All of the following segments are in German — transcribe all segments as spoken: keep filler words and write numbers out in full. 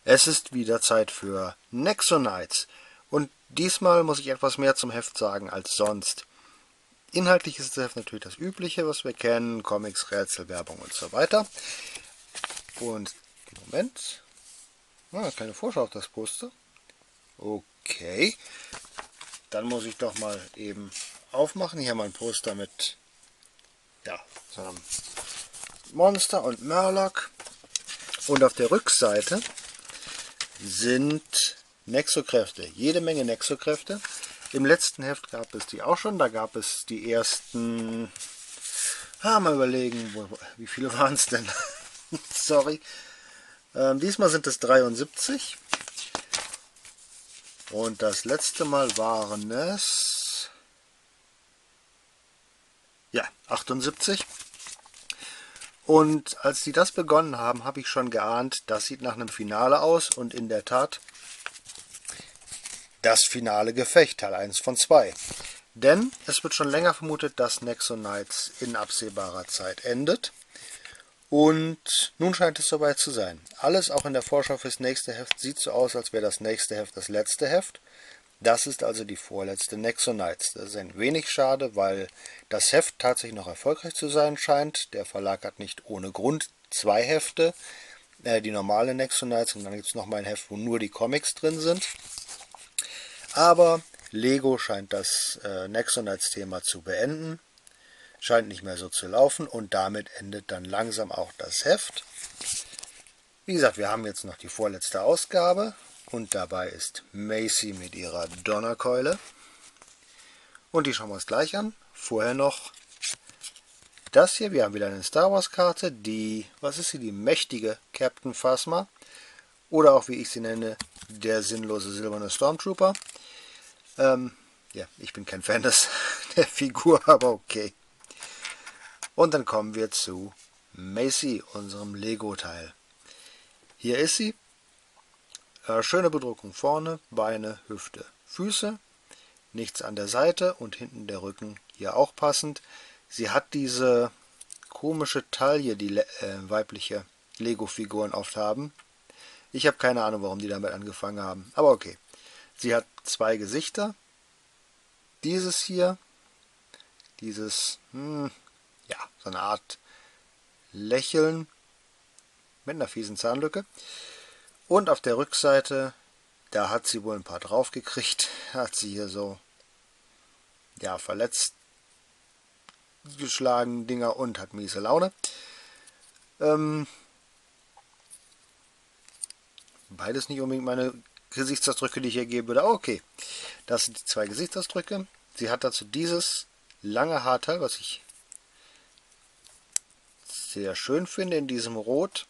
Es ist wieder Zeit für Nexo-Knights und diesmal muss ich etwas mehr zum Heft sagen als sonst. Inhaltlich ist das Heft natürlich das Übliche, was wir kennen, Comics, Rätsel, Werbung und so weiter. Und, Moment, ah, keine Vorschau auf das Poster. Okay, dann muss ich doch mal eben aufmachen. Hier haben wir ein Poster mit ja, so einem Monster und Murloc. Und auf der Rückseite sind Nexokräfte, jede Menge Nexokräfte. Im letzten Heft gab es die auch schon, da gab es die ersten, ah, mal überlegen, wo, wie viele waren es denn? Sorry. Ähm, diesmal sind es dreiundsiebzig. Und das letzte Mal waren es, ja, achtundsiebzig. Und als die das begonnen haben, habe ich schon geahnt, das sieht nach einem Finale aus. Und in der Tat, das finale Gefecht, Teil eins von zwei. Denn es wird schon länger vermutet, dass Nexo-Knights in absehbarer Zeit endet. Und nun scheint es soweit zu sein. Alles, auch in der Vorschau fürs nächste Heft, sieht so aus, als wäre das nächste Heft das letzte Heft. Das ist also die vorletzte Nexo-Knights. Das ist ein wenig schade, weil das Heft tatsächlich noch erfolgreich zu sein scheint. Der Verlag hat nicht ohne Grund zwei Hefte, äh, die normale Nexo-Knights, und dann gibt es nochmal ein Heft, wo nur die Comics drin sind. Aber Lego scheint das äh, Nexo-Knights-Thema zu beenden. Scheint nicht mehr so zu laufen und damit endet dann langsam auch das Heft. Wie gesagt, wir haben jetzt noch die vorletzte Ausgabe. Und dabei ist Macy mit ihrer Donnerkeule. Und die schauen wir uns gleich an. Vorher noch das hier. Wir haben wieder eine Star Wars Karte. Die, was ist sie? Die mächtige Captain Phasma. Oder auch, wie ich sie nenne, der sinnlose silberne Stormtrooper. Ähm, ja, ich bin kein Fan des, der Figur, aber okay. Und dann kommen wir zu Macy, unserem Lego-Teil. Hier ist sie. Äh, schöne Bedruckung vorne, Beine, Hüfte, Füße, nichts an der Seite und hinten der Rücken hier auch passend. Sie hat diese komische Taille, die äh, weibliche Lego-Figuren oft haben. Ich habe keine Ahnung, warum die damit angefangen haben, aber okay. Sie hat zwei Gesichter. Dieses hier, dieses, hm, ja, so eine Art Lächeln mit einer fiesen Zahnlücke. Und auf der Rückseite, da hat sie wohl ein paar drauf gekriegt, hat sie hier so, ja, verletzt geschlagen Dinger und hat miese Laune. Ähm, beides nicht unbedingt meine Gesichtsausdrücke, die ich hier gebe, würde. Okay, das sind die zwei Gesichtsausdrücke. Sie hat dazu dieses lange Haarteil, was ich sehr schön finde, in diesem Rot.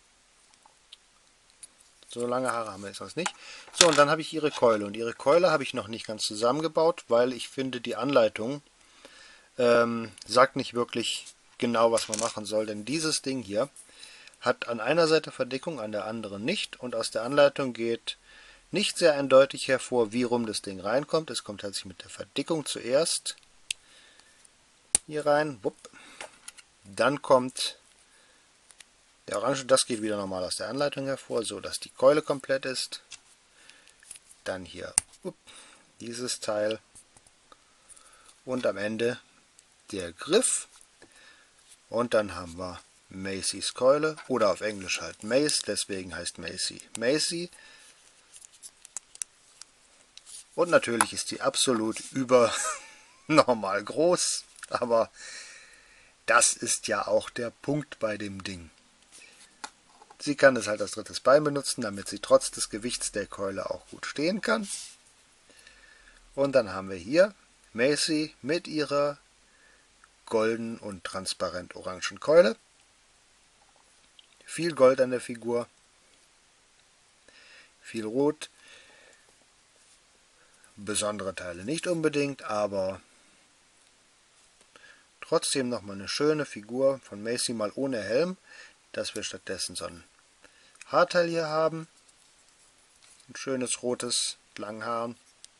So lange Haare haben wir jetzt sonst nicht. So, und dann habe ich ihre Keule. Und ihre Keule habe ich noch nicht ganz zusammengebaut, weil ich finde, die Anleitung ähm, sagt nicht wirklich genau, was man machen soll. Denn dieses Ding hier hat an einer Seite Verdickung, an der anderen nicht. Und aus der Anleitung geht nicht sehr eindeutig hervor, wie rum das Ding reinkommt. Es kommt tatsächlich mit der Verdickung zuerst hier rein. Wupp. Dann kommt der Orange, das geht wieder normal aus der Anleitung hervor, so dass die Keule komplett ist. Dann hier up, dieses Teil und am Ende der Griff. Und dann haben wir Macys Keule oder auf Englisch halt Mace, deswegen heißt Macy Macy. Und natürlich ist die absolut übernormal groß, aber das ist ja auch der Punkt bei dem Ding. Sie kann es halt als drittes Bein benutzen, damit sie trotz des Gewichts der Keule auch gut stehen kann. Und dann haben wir hier Macy mit ihrer golden und transparent orangen Keule. Viel Gold an der Figur, viel Rot, besondere Teile nicht unbedingt, aber trotzdem nochmal eine schöne Figur von Macy, mal ohne Helm, dass wir stattdessen so ein Haarteil hier haben. Ein schönes rotes Langhaar.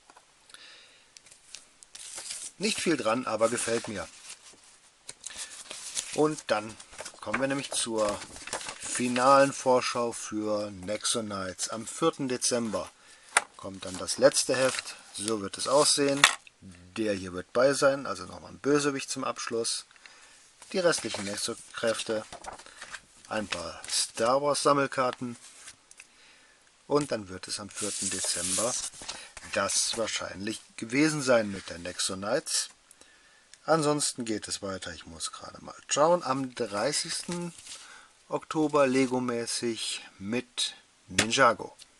Nicht viel dran, aber gefällt mir. Und dann kommen wir nämlich zur finalen Vorschau für Nexo Knights. Am vierten Dezember kommt dann das letzte Heft. So wird es aussehen. Der hier wird bei sein, also nochmal ein Bösewicht zum Abschluss. Die restlichen Nexo-Kräfte, ein paar Star Wars Sammelkarten und dann wird es am vierten Dezember das wahrscheinlich gewesen sein mit der Nexo Knights. Ansonsten geht es weiter, ich muss gerade mal schauen, am dreißigsten Oktober Lego-mäßig mit Ninjago.